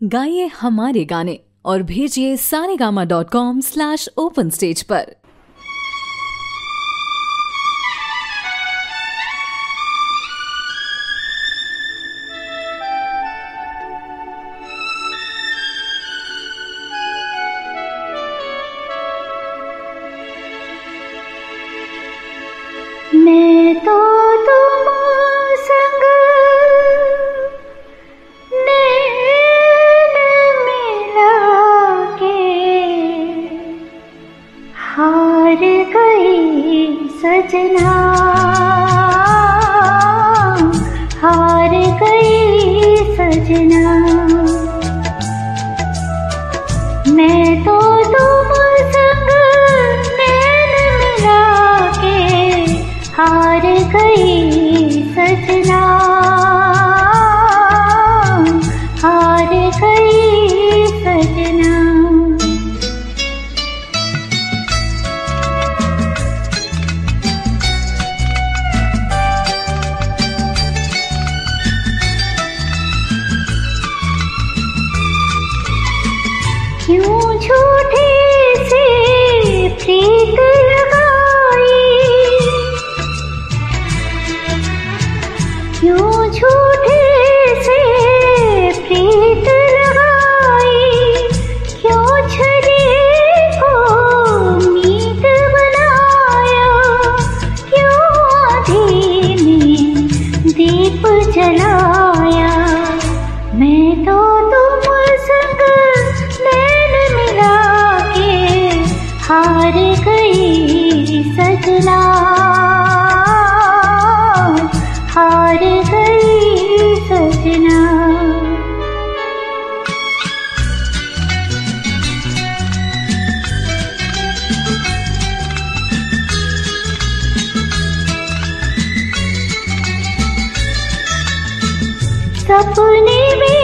गाइए हमारे गाने और भेजिए saregama.com/open stage पर। मैं तो तुम संग नैन मिला के हार गई सजना, हार गई सजना। मैं तो तुम संग नैन मिला के हार गई सजना, हार गई सजना। क्यों झूठे से प्रीत लगाई, क्यों झूठे से प्रीत लगाई, क्यों छड़ी को मीत बनाया, क्यों आधी में दीप जलाया। मैं तो तुम संग नैन मिला के हार गई सजना, हार गई सजना। सपने में